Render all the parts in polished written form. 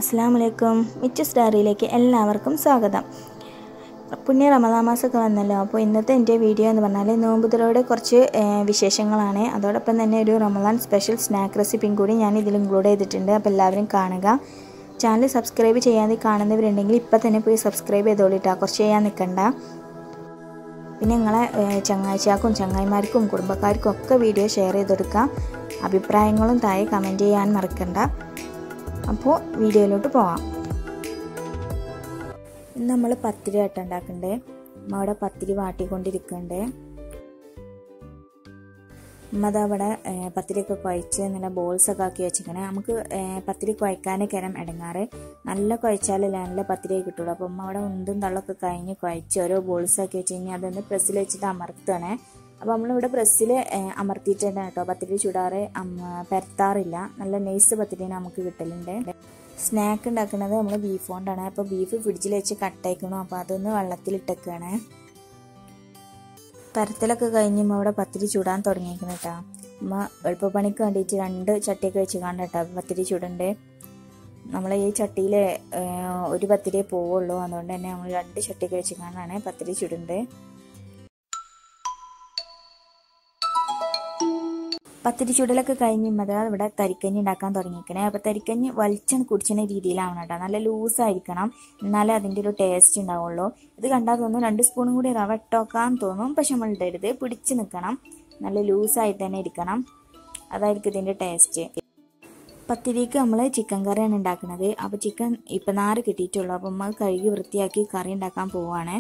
അസ്സലാമലൈക്കും. മിച്ചസ് ഡയറിയിലേക്ക് എല്ലാവർക്കും സ്വാഗതം. പുണ്യ റമദാൻ മാസമൊക്കെ വന്നല്ലോ. അപ്പോൾ ഇന്നത്തെ എൻ്റെ വീഡിയോ എന്ന് പറഞ്ഞാൽ നോമ്പുതുറയുടെ കുറച്ച് വിശേഷങ്ങളാണ്. അതോടൊപ്പം തന്നെ ഒരു റമദാൻ സ്പെഷ്യൽ സ്നാക്ക് റെസിപ്പിയും കൂടി ഞാൻ ഇതിൽ ഇൻക്ലൂഡ് ചെയ്തിട്ടുണ്ട്. അപ്പോൾ എല്ലാവരും കാണുക. ചാനൽ സബ്സ്ക്രൈബ് ചെയ്യാതെ കാണുന്നവരുണ്ടെങ്കിൽ ഇപ്പം തന്നെ പോയി സബ്സ്ക്രൈബ് ചെയ്തോളിട്ടാ, കുറച്ച് ചെയ്യാൻ നിൽക്കണ്ട. പിന്നെ നിങ്ങളെ ചങ്ങാഴ്ചക്കും ചങ്ങായിമാർക്കും കുടുംബക്കാർക്കും ഒക്കെ വീഡിയോ ഷെയർ ചെയ്തെടുക്കുക. അഭിപ്രായങ്ങളും താഴെ കമൻറ്റ് ചെയ്യാൻ മറക്കണ്ട. അപ്പോൾ വീഡിയോയിലോട്ട് പോവാം. ഇന്ന് നമ്മൾ പത്തിരി ആട്ട ഉണ്ടാക്കണ്ടേ. അമ്മ അവിടെ പത്തിരി വാട്ടിക്കൊണ്ടിരിക്കണ്ടേ. അമ്മ അതവിടെ പത്തിരിയൊക്കെ കുഴച്ച് നല്ല ബോൾസൊക്കെ ആക്കി വെച്ചിരിക്കണേ. നമുക്ക് പത്തിരി കുഴക്കാനൊക്കെ ഇരം ഇടങ്ങാറ്. നല്ല കുഴച്ചാലല്ലേ നല്ല പത്തിരി കിട്ടുള്ളൂ. അപ്പോൾ അമ്മ അവിടെ ഉണ്ടും തള്ളൊക്കെ കഴിഞ്ഞ് കുഴച്ച് ഓരോ ബോൾസാക്കി വെച്ച് കഴിഞ്ഞാൽ അതൊന്ന് പ്രസ്സിൽ വെച്ചിട്ട് അമർത്തണേ. അപ്പോൾ നമ്മളിവിടെ പ്രസ്സിൽ അമർത്തിയിട്ട് തന്നെ കേട്ടോ പത്തിരി ചുടാറ്, പരത്താറില്ല. നല്ല നൈസ് പത്തിരി നമുക്ക് കിട്ടലുണ്ട്. സ്നാക്ക് ഉണ്ടാക്കുന്നത് നമ്മൾ ബീഫ് കൊണ്ടാണ്. അപ്പോൾ ബീഫ് ഫ്രിഡ്ജിൽ വെച്ച് കട്ടയക്കണം. അപ്പോൾ അതൊന്ന് വെള്ളത്തിലിട്ടേക്കാണ്. പരത്തലൊക്കെ കഴിഞ്ഞുമ്പോൾ അവിടെ പത്തിരി ചുടാൻ തുടങ്ങിയിരിക്കണം കേട്ടോ. അമ്മ എളുപ്പപ്പണിക്ക് വേണ്ടിയിട്ട് 2 ചട്ടിയൊക്കെ വെച്ച് കാണണ്ട കേട്ടോ പത്തിരി ചുടണ്ടേ. നമ്മൾ ഈ ചട്ടിയിൽ ഒരു പത്തിരിയേ പോവുള്ളൂ. അതുകൊണ്ട് തന്നെ നമ്മൾ 2 ചട്ടിയൊക്കെ വെച്ച് കാണാനാണ് പത്തിരി ചുടണ്ടേ. പത്തിരി ചുടലൊക്കെ കഴിഞ്ഞ് ഇവിടെ തരിക്കഞ്ഞി ഉണ്ടാക്കാൻ തുടങ്ങിയിരിക്കണേ. അപ്പോൾ തരിക്കഞ്ഞി വലിച്ചെന്ന് കുടിച്ചുന്ന രീതിയിലാവണം കേട്ടോ. നല്ല ലൂസായിരിക്കണം, എന്നാലേ അതിൻ്റെ ഒരു ടേസ്റ്റ് ഉണ്ടാവുള്ളൂ. ഇത് കണ്ടാൽ തോന്നും 2 സ്പൂണും കൂടി റവ ഇട്ടോക്കാൻ തോന്നും. പക്ഷെ നമ്മൾ ഇടരുത്, പിടിച്ച് നിൽക്കണം. നല്ല ലൂസായിട്ട് തന്നെ ഇരിക്കണം. അതായിരിക്കും ഇതിൻ്റെ ടേസ്റ്റ്. പത്തിരിക്ക് നമ്മൾ ചിക്കൻ കറിയാണ് ഉണ്ടാക്കുന്നത്. അപ്പോൾ ചിക്കൻ ഇപ്പം 4 കിട്ടിയിട്ടുള്ളൂ. അപ്പം നമ്മൾ കഴുകി വൃത്തിയാക്കി കറി ഉണ്ടാക്കാൻ പോവുകയാണ്.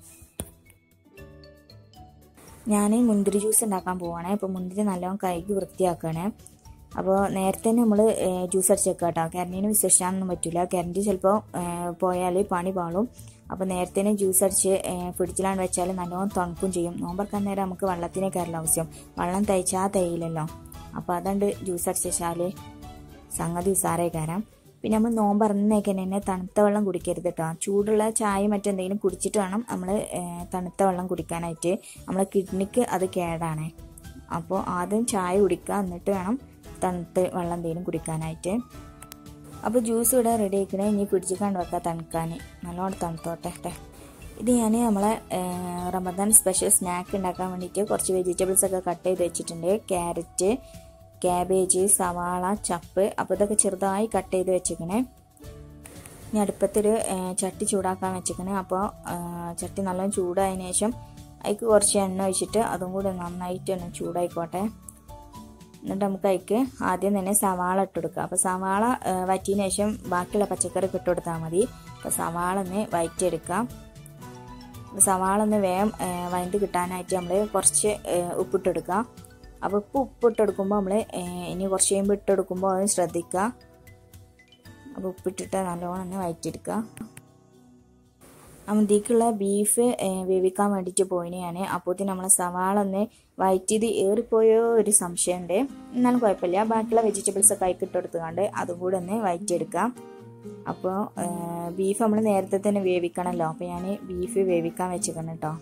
ഞാൻ മുന്തിരി ജ്യൂസ് ഉണ്ടാക്കാൻ പോവുകയാണ്. അപ്പോൾ മുന്തിരി നല്ലോണം കഴുകി വൃത്തിയാക്കുകയാണ്. അപ്പോൾ നേരത്തെ തന്നെ നമ്മൾ ജ്യൂസ് അടിച്ച് വെക്കുക കേട്ടോ. കരണ്ടിന് വിശ്വസിക്കാനൊന്നും പറ്റില്ല. കരണ്ട് ചിലപ്പോൾ പോയാൽ പണി പാളും. അപ്പോൾ നേരത്തെ തന്നെ ജ്യൂസ് അടിച്ച് ഫ്രിഡ്ജിലാണ് വെച്ചാൽ നല്ലോണം തണുക്കും ചെയ്യും. നോമ്പറക്കാൻ നേരം നമുക്ക് വെള്ളത്തിനേക്കാരല്ല ആവശ്യം. വെള്ളം തയ്ച്ചാൽ തയ്യില്ലല്ലോ. അപ്പോൾ അതുകൊണ്ട് ജ്യൂസ് അടിച്ച് വെച്ചാൽ സംഗതി ഉസാറേക്കാരം. പിന്നെ നമ്മൾ നോമ്പറന്നേക്ക് തന്നെ തണുത്ത വെള്ളം കുടിക്കരുത് കേട്ടോ. ചൂടുള്ള ചായ മറ്റെന്തെങ്കിലും കുടിച്ചിട്ട് വേണം നമ്മൾ തണുത്ത വെള്ളം കുടിക്കാനായിട്ട്. നമ്മളെ കിഡ്നിക്ക് അത് കേടാണ്. അപ്പോൾ ആദ്യം ചായ കുടിക്കുക, എന്നിട്ട് വേണം തണുത്ത വെള്ളം എന്തെങ്കിലും കുടിക്കാനായിട്ട്. അപ്പോൾ ജ്യൂസ് ഇവിടെ റെഡി ആക്കണേ. ഇനി ഫ്രിഡ്ജിൽ കണ്ട് വെക്കാം തണുക്കാൻ. നല്ലോണം തണുത്തോട്ടെ. ഇത് ഞാൻ നമ്മളെ റമദാൻ സ്പെഷ്യൽ സ്നാക്ക് ഉണ്ടാക്കാൻ വേണ്ടിയിട്ട് കുറച്ച് വെജിറ്റബിൾസൊക്കെ കട്ട് ചെയ്ത് വെച്ചിട്ടുണ്ട്. ക്യാരറ്റ്, ക്യാബേജ്, സവാള, ചപ്പ്. അപ്പോൾ ഇതൊക്കെ ചെറുതായി കട്ട് ചെയ്ത് വെച്ചിരിക്കണേ. ഇനി അടുപ്പത്തൊരു ചട്ടി ചൂടാക്കാൻ വെച്ചിരിക്കണേ. അപ്പോൾ ചട്ടി നല്ലോണം ചൂടായതിനു ശേഷം അതിക്ക് കുറച്ച് എണ്ണ ഒഴിച്ചിട്ട് അതും കൂടി നന്നായിട്ട് ഒന്ന് ചൂടായിക്കോട്ടെ. എന്നിട്ട് നമുക്ക് അതിക്ക് ആദ്യം തന്നെ സവാള ഇട്ടെടുക്കുക. അപ്പോൾ സവാള വറ്റിയതിനു ശേഷം ബാക്കിയുള്ള പച്ചക്കറി ഇട്ട് കൊടുത്താൽ മതി. അപ്പോൾ സവാള ഒന്ന് വഴറ്റിയെടുക്കാം. സവാള ഒന്ന് വേഗം വഴണ്ട് കിട്ടാനായിട്ട് നമ്മൾ കുറച്ച് ഉപ്പിട്ടെടുക്കുക. അപ്പോൾ ഉപ്പിട്ടെടുക്കുമ്പോൾ നമ്മൾ ഇനി കുറച്ച് കഴിയുമ്പോൾ ഇട്ടെടുക്കുമ്പോൾ അത് ശ്രദ്ധിക്കുക. അപ്പോൾ ഉപ്പിട്ടിട്ട് നല്ലോണം ഒന്ന് വഴറ്റിയെടുക്കുക. അതിലേക്കുള്ള ബീഫ് വേവിക്കാൻ വേണ്ടിയിട്ട് പോയിനെയാണ്. അപ്പോഴത്തേന് നമ്മളെ സവാള ഒന്ന് വഴറ്റിയത് ഏറിപ്പോയോ ഒരു സംശയമുണ്ട്. എന്നാലും കുഴപ്പമില്ല. ബാക്കിയുള്ള വെജിറ്റബിൾസൊക്കെ ആയി ഇട്ടെടുത്തുകൊണ്ട് അതും കൂടെ ഒന്ന് വഴറ്റിയെടുക്കുക. അപ്പോൾ ബീഫ് നമ്മൾ നേരത്തെ തന്നെ വേവിക്കണമല്ലോ. അപ്പോൾ ഞാൻ ബീഫ് വേവിക്കാൻ വെച്ചിരിക്കണം കേട്ടോ.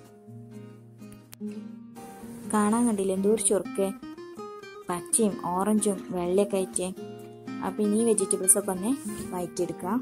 കാണാൻ കണ്ടില്ല എന്തോ ഒരു ചുറുക്ക്, പച്ചയും ഓറഞ്ചും വെള്ളയൊക്കെ ആയിട്ട്. അപ്പോൾ ഇനി വെജിറ്റബിൾസൊക്കെ ഒന്ന് വഴറ്റിയെടുക്കുക.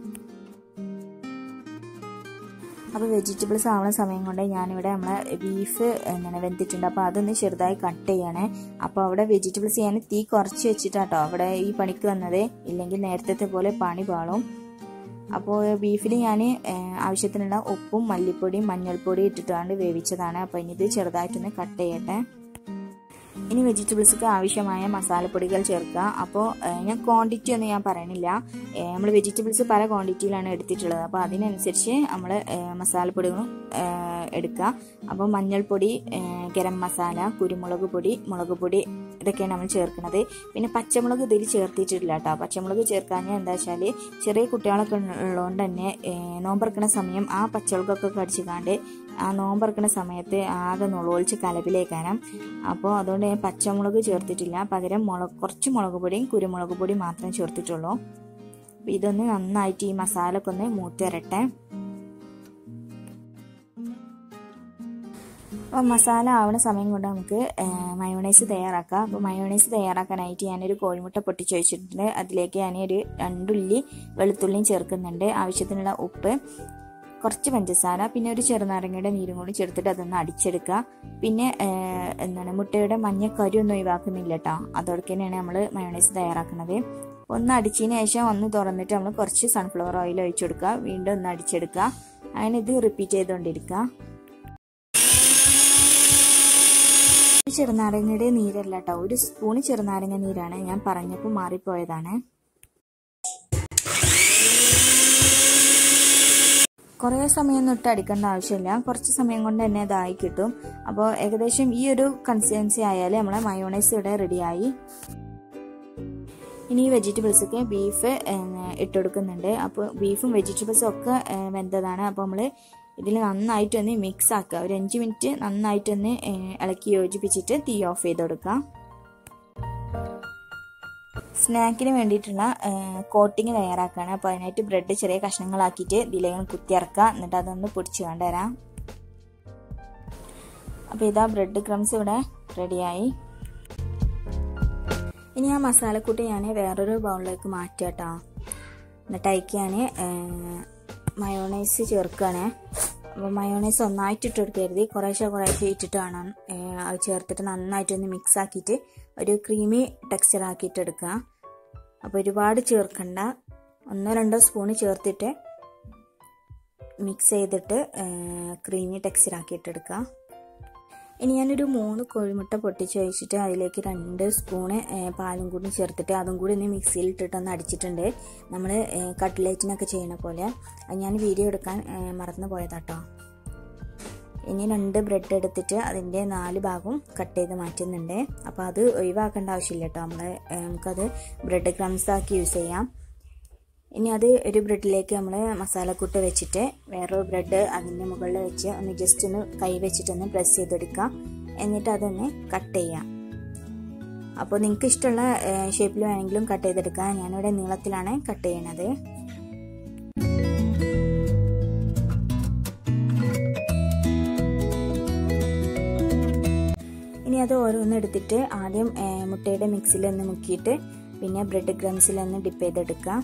അപ്പോൾ വെജിറ്റബിൾസ് ആവുന്ന സമയം കൊണ്ട് ഞാനിവിടെ നമ്മളെ ബീഫ് വെന്തിട്ടുണ്ട്. അപ്പോൾ അതൊന്ന് ചെറുതായി കട്ട് ചെയ്യണേ. അപ്പോൾ അവിടെ വെജിറ്റബിൾസ് ഞാൻ തീ കുറച്ച് വെച്ചിട്ടാട്ടോ അവിടെ ഈ പണിക്ക് വന്നത്. ഇല്ലെങ്കിൽ നേരത്തെ പോലെ പണി പാളും. അപ്പോൾ ബീഫിൽ ഞാൻ ആവശ്യത്തിനുള്ള ഉപ്പും മല്ലിപ്പൊടിയും മഞ്ഞൾപ്പൊടിയും ഇട്ടിട്ടാണ് വേവിച്ചതാണ്. അപ്പോൾ ഇനി ഇത് ചെറുതായിട്ടൊന്ന് കട്ട് ചെയ്യട്ടെ. ഇനി വെജിറ്റബിൾസ്ക്ക് ആവശ്യമായ മസാലപ്പൊടികൾ ചേർക്കുക. അപ്പോൾ ഞാൻ ക്വാണ്ടിറ്റി ഒന്നും ഞാൻ പറയണില്ല. നമ്മൾ വെജിറ്റബിൾസ് പല ക്വാണ്ടിറ്റിയിലാണ് എടുത്തിട്ടുള്ളത്. അപ്പോൾ അതിനനുസരിച്ച് നമ്മൾ മസാലപ്പൊടികളും എടുക്കുക. അപ്പോൾ മഞ്ഞൾപ്പൊടി, ഗരം മസാല, കുരുമുളക് പൊടി, മുളക് പൊടി ഇതൊക്കെയാണ് നമ്മൾ ചേർക്കുന്നത്. പിന്നെ പച്ചമുളക് ഇതിൽ ചേർത്തിട്ടില്ല കേട്ടോ. പച്ചമുളക് ചേർക്കാൻ എന്താ വെച്ചാൽ ചെറിയ കുട്ടികളൊക്കെ ഉള്ളതുകൊണ്ട് തന്നെ നോമ്പറക്കണ സമയം ആ പച്ചമുളകൊക്കെ കടിച്ചിക്കാണ്ട് ആ നോമ്പറക്കണ സമയത്ത് ആകെ നുളൊളിച്ച് കലപിലേക്കാനും. അപ്പോൾ അതുകൊണ്ട് ഞാൻ പച്ചമുളക് ചേർത്തിട്ടില്ല. പകരം കുറച്ച് മുളക് പൊടിയും കുരുമുളക് പൊടിയും മാത്രമേ ചേർത്തിട്ടുള്ളൂ. അപ്പോൾ ഇതൊന്ന് നന്നായിട്ട് ഈ മസാലയൊക്കെ ഒന്ന് മൂത്ത് വരട്ടെ. അപ്പോൾ മസാല ആവുന്ന സമയം കൊണ്ട് നമുക്ക് മയോണൈസ് തയ്യാറാക്കാം. അപ്പോൾ മയോണൈസ് തയ്യാറാക്കാനായിട്ട് ഞാനൊരു കോഴിമുട്ട പൊട്ടിച്ച് വെച്ചിട്ടുണ്ട്. അതിലേക്ക് ഞാൻ ഒരു 2 ഉള്ളി വെളുത്തുള്ളിയും ചേർക്കുന്നുണ്ട്. ആവശ്യത്തിനുള്ള ഉപ്പ്, കുറച്ച് പഞ്ചസാര, പിന്നെ ഒരു ചെറുനാരങ്ങയുടെ നീരും കൂടി ചേർത്തിട്ട് അതൊന്ന് അടിച്ചെടുക്കുക. പിന്നെ മുട്ടയുടെ മഞ്ഞക്കരി ഒന്നും ഒഴിവാക്കുന്നില്ല കേട്ടോ. അതോടൊക്കെ തന്നെയാണ് നമ്മൾ മയോണൈസ് തയ്യാറാക്കുന്നത്. ഒന്ന് അടിച്ചതിന് ശേഷം ഒന്ന് തുറന്നിട്ട് നമ്മൾ കുറച്ച് സൺഫ്ലവർ ഓയിൽ ഒഴിച്ചു കൊടുക്കുക. വീണ്ടും ഒന്ന് അടിച്ചെടുക്കുക. അങ്ങനെ ഇത് റിപ്പീറ്റ് ചെയ്തുകൊണ്ടിരിക്കുക. ചെറുനാരങ്ങയുടെ നീരല്ല കേട്ടോ, ഒരു സ്പൂണ് ചെറുനാരങ്ങ നീരാണ്. ഞാൻ പറഞ്ഞപ്പോൾ മാറിപ്പോയതാണ്. കുറേ സമയമൊന്നും ഇട്ട് അടിക്കേണ്ട ആവശ്യമില്ല, കുറച്ച് സമയം കൊണ്ട് തന്നെ ഇതായി കിട്ടും. അപ്പോൾ ഏകദേശം ഈ ഒരു കൺസിസ്റ്റൻസി ആയാൽ നമ്മളെ മയോണൈസ് ഇവിടെ റെഡിയായി. ഇനി വെജിറ്റബിൾസൊക്കെ ബീഫ് ഇട്ടുകൊടുക്കുന്നുണ്ട്. അപ്പോൾ ബീഫും വെജിറ്റബിൾസും ഒക്കെ വെന്തതാണ്. അപ്പോൾ നമ്മൾ ഇതിൽ നന്നായിട്ടൊന്ന് മിക്സ് ആക്കുക. ഒരു 5 മിനിറ്റ് നന്നായിട്ടൊന്ന് ഇളക്കി യോജിപ്പിച്ചിട്ട് തീ ഓഫ് ചെയ്ത് കൊടുക്കാം. സ്നാക്കിന് വേണ്ടിയിട്ടുള്ള കോട്ടിങ് തയ്യാറാക്കുകയാണ്. അപ്പോൾ അതിനായിട്ട് ബ്രെഡ് ചെറിയ കഷ്ണങ്ങളാക്കിയിട്ട് ഇതിലേക്ക് കുത്തിയിറക്കുക. എന്നിട്ട് അതൊന്ന് പൊടിച്ച് കൊണ്ടുവരാം. അപ്പോൾ ഇതാ ബ്രെഡ് ക്രംസ് ഇവിടെ റെഡിയായി. ഇനി ആ മസാലക്കൂട്ട് ഞാൻ വേറൊരു ബൗളിലേക്ക് മാറ്റുക കേട്ടോ. എന്നിട്ട് അതിലേക്ക് ഞാൻ മയോണൈസ് ചേർക്കുകയാണ്. അപ്പോൾ മയോണൈസ് ഒന്നായിട്ട് ഇട്ട് കൊടുക്കരുത്, കുറേശ്ശെ ഇട്ടിട്ട് വേണം അത് ചേർത്തിട്ട് നന്നായിട്ടൊന്ന് മിക്സ് ആക്കിയിട്ട് ഒരു ക്രീമി ടെക്സ്ചർ ആക്കിയിട്ട് എടുക്കുക. അപ്പോൾ ഒരുപാട് ചേർക്കണ്ട, 1-2 സ്പൂണ് ചേർത്തിട്ട് മിക്സ് ചെയ്തിട്ട് ക്രീമി ടെക്സ്ചർ ആക്കിയിട്ട് എടുക്കുക. ഇനി ഞാനൊരു 3 കോഴിമുട്ട പൊട്ടിച്ച് വെച്ചിട്ട് അതിലേക്ക് 2 സ്പൂണ് പാലും കൂടി ചേർത്തിട്ട് അതും കൂടി ഒന്ന് മിക്സിയിൽ ഇട്ടിട്ടൊന്ന് അടിച്ചിട്ടുണ്ട്. നമ്മൾ കട്ട്ലേറ്റിനൊക്കെ ചെയ്യണ പോലെ. അത് ഞാൻ വീഡിയോ എടുക്കാൻ മറന്നു പോയതാട്ടോ. ഇനി 2 ബ്രെഡ് എടുത്തിട്ട് അതിൻ്റെ 4 ഭാഗവും കട്ട് ചെയ്ത് മാറ്റുന്നുണ്ട്. അപ്പോൾ അത് ഒഴിവാക്കേണ്ട ആവശ്യമില്ല കേട്ടോ, നമുക്കത് ബ്രെഡ് ക്രംസ് ആക്കി യൂസ് ചെയ്യാം. ഇനി അത് ഒരു ബ്രെഡിലേക്ക് നമ്മൾ മസാലക്കൂട്ട് വെച്ചിട്ട് വേറൊരു ബ്രെഡ് അതിൻ്റെ മുകളിൽ വെച്ച് ഒന്ന് ജസ്റ്റ് ഒന്ന് കൈ വെച്ചിട്ടൊന്ന് പ്രസ് ചെയ്തെടുക്കുക. എന്നിട്ട് അതൊന്ന് കട്ട് ചെയ്യാം. അപ്പോൾ നിങ്ങൾക്ക് ഇഷ്ടമുള്ള ഷേപ്പിൽ വേണമെങ്കിലും കട്ട് ചെയ്തെടുക്കാം. ഞാനിവിടെ നീളത്തിലാണ് കട്ട് ചെയ്യണത്. ഇനി അത് ഓരോന്ന് എടുത്തിട്ട് ആദ്യം മുട്ടയുടെ മിക്സിലൊന്ന് മുക്കിയിട്ട് പിന്നെ ബ്രെഡ് ക്രംസിലൊന്ന് ഡിപ്പ് ചെയ്തെടുക്കാം.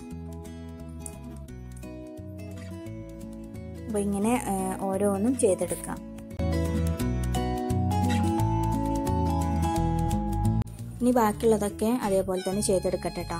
അപ്പോൾ ഇങ്ങനെ ഓരോന്നും ചെയ്തെടുക്കാം. ഇനി ബാക്കിയുള്ളതൊക്കെ അതേപോലെ തന്നെ ചെയ്തെടുക്കട്ടെ കേട്ടോ.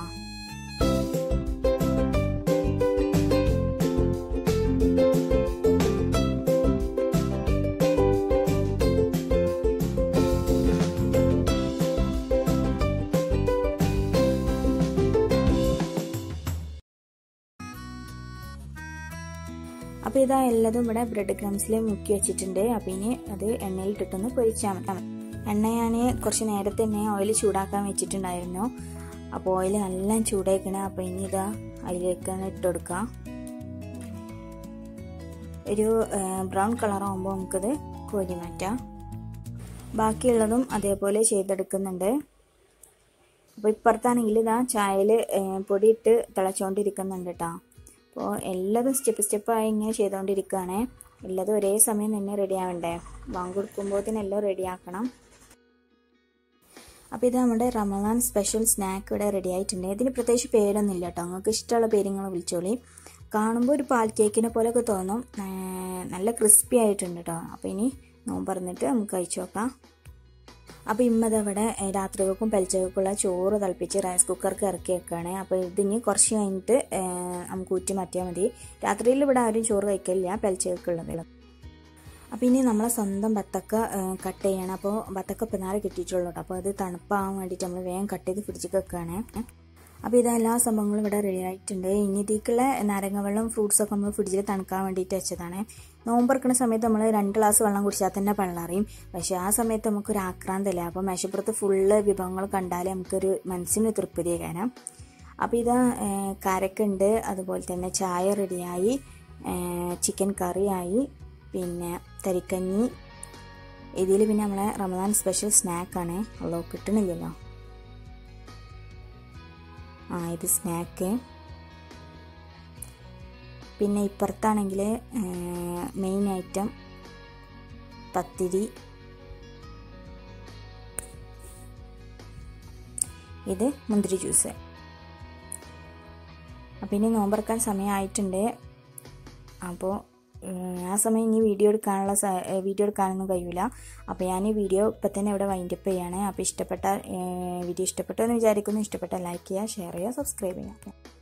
അപ്പോൾ ഇതാ എല്ലാതും ഇവിടെ ബ്രെഡ് ക്രംസിൽ മുക്കി വെച്ചിട്ടുണ്ട്. അപ്പോൾ ഇനി അത് എണ്ണയിൽ ഇട്ടിട്ടൊന്ന് പൊരിച്ചാൽ മതി. എണ്ണ ഞാൻ കുറച്ച് നേരത്തെ തന്നെ ഓയിൽ ചൂടാക്കാൻ വെച്ചിട്ടുണ്ടായിരുന്നു. അപ്പോൾ ഓയിൽ നല്ല ചൂടായിക്കണേ. അപ്പോൾ ഇനി ഇതാ അതിലേക്കാണ് ഇട്ട് കൊടുക്കുക. ഒരു ബ്രൗൺ കളറാകുമ്പോൾ നമുക്കത് കോരി മാറ്റാം. ബാക്കിയുള്ളതും അതേപോലെ ചെയ്തെടുക്കുന്നുണ്ട്. അപ്പോൾ ഇപ്പുറത്താണെങ്കിൽ ഇതാ ചായയിൽ പൊടിയിട്ട് തിളച്ചുകൊണ്ടിരിക്കുന്നുണ്ട് കേട്ടോ. അപ്പോൾ എല്ലാതും സ്റ്റെപ്പായി ഇങ്ങനെ ചെയ്തുകൊണ്ടിരിക്കുകയാണ്. എല്ലാതും ഒരേ സമയം തന്നെ റെഡി ആവണ്ടേ, ബാങ്ക് കൊടുക്കുമ്പോഴത്തേനെല്ലാം റെഡി ആക്കണം. അപ്പോൾ ഇത് നമ്മുടെ റമദാൻ സ്പെഷ്യൽ സ്നാക്ക് ഇവിടെ റെഡി ആയിട്ടുണ്ട്. ഇതിന് പ്രത്യേകിച്ച് പേരൊന്നും ഇല്ല കേട്ടോ, നിങ്ങൾക്ക് ഇഷ്ടമുള്ള പേര് നിങ്ങൾ വിളിച്ചോളി. കാണുമ്പോൾ ഒരു പാൽ കേക്കിനെ പോലെയൊക്കെ തോന്നും, നല്ല ക്രിസ്പി ആയിട്ടുണ്ട് കേട്ടോ. അപ്പോൾ ഇനി നോമ്പ് പറഞ്ഞിട്ട് നമുക്ക് കഴിച്ചു നോക്കാം. അപ്പോൾ ഇമ്മതവിടെ രാത്രികൾക്കും പെൽച്ചകൾക്കുള്ള ചോറ് തിളപ്പിച്ച് റൈസ് കുക്കർക്ക് ഇറക്കി വെക്കുകയാണ്. അപ്പോൾ ഇതിന് കുറച്ച് കഴിഞ്ഞിട്ട് നമുക്ക് ഊറ്റി മാറ്റിയാൽ മതി. രാത്രിയിൽ ഇവിടെ ആരും ചോറ് കഴിക്കില്ല, പെൽച്ചകൾക്കുള്ളത്. അപ്പോൾ ഇനി നമ്മളെ സ്വന്തം ബത്തക്ക കട്ട് ചെയ്യണം. അപ്പോൾ ബത്തക്ക പിന്നാലെ കിട്ടിയിട്ടുള്ളൂ കേട്ടോ. അപ്പോൾ അത് തണുപ്പാകാൻ വേണ്ടിയിട്ട് നമ്മൾ വേഗം കട്ട് ചെയ്ത് ഫ്രിഡ്ജിൽ വെക്കുകയാണ്. അപ്പോൾ ഇതെല്ലാ സംഭവങ്ങളും ഇവിടെ റെഡി ആയിട്ടുണ്ട്. ഇനി ഇതിലേക്കുള്ള നാരങ്ങ വെള്ളം ഫ്രൂട്ട്സൊക്കെ നമ്മൾ ഫ്രിഡ്ജിൽ തണുക്കാൻ വേണ്ടിയിട്ട് വെച്ചതാണ്. നോമ്പറക്കുന്ന സമയത്ത് നമ്മൾ 2 ഗ്ലാസ് വെള്ളം കുടിച്ചാൽ തന്നെ പള്ളറിയും. പക്ഷേ ആ സമയത്ത് നമുക്കൊരു ആക്രാന്തല്ല. അപ്പോൾ മേശപ്പുറത്ത് ഫുള്ള് വിഭവങ്ങൾ കണ്ടാലേ നമുക്കൊരു മനസ്സിന് തൃപ്തി കാരണം. അപ്പോൾ ഇത് കരക്കുണ്ട്, അതുപോലെ തന്നെ ചായ റെഡിയായി, ചിക്കൻ കറിയായി, പിന്നെ തരിക്കഞ്ഞി. ഇതിൽ പിന്നെ നമ്മളെ റമദാൻ സ്പെഷ്യൽ സ്നാക്കാണ്. അല്ലോ കിട്ടണില്ലല്ലോ. ഇത് സ്നാക്ക്. പിന്നെ ഇപ്പുറത്താണെങ്കിൽ മെയിൻ ഐറ്റം പത്തിരി, ഇത് മുന്തിരി ജ്യൂസ്. അപ്പോൾ ഇനി നോമ്പറക്കാൻ സമയമായിട്ടുണ്ട്. അപ്പോൾ ആ സമയം ഇനി വീഡിയോ എടുക്കാനൊന്നും കഴിയില്ല. അപ്പോൾ ഞാൻ ഈ വീഡിയോ ഇപ്പം തന്നെ ഇവിടെ വൈൻഡപ്പ് ചെയ്യാണ്. അപ്പോൾ വീഡിയോ ഇഷ്ടപ്പെട്ടു എന്ന് വിചാരിക്കുന്നു. ഇഷ്ടപ്പെട്ടാൽ ലൈക്ക് ചെയ്യുക, ഷെയർ ചെയ്യുക, സബ്സ്ക്രൈബ് ചെയ്യുക.